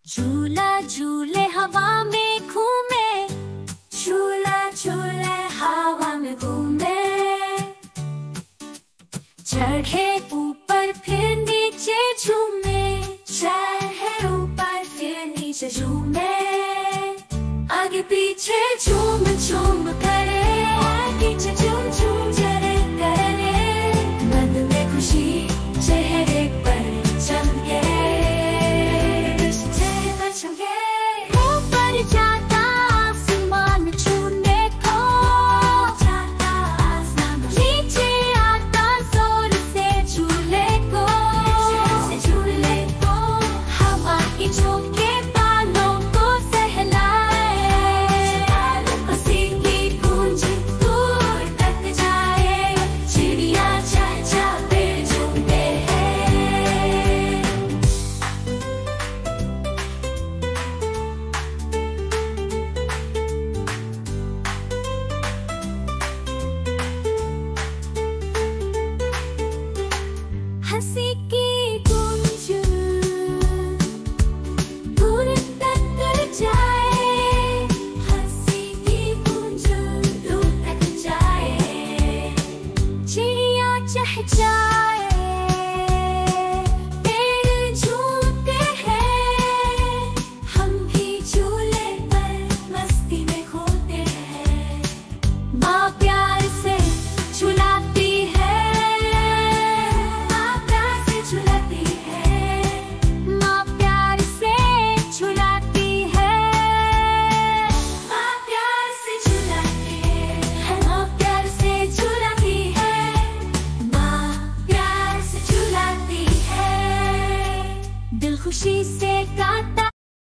झूला झूले हवा में घूमे, झूला झूले हवा में घूमे। चढ़े ऊपर फिर नीचे झूमे, चढ़े ऊपर फिर नीचे झूमे, आगे पीछे झूमे।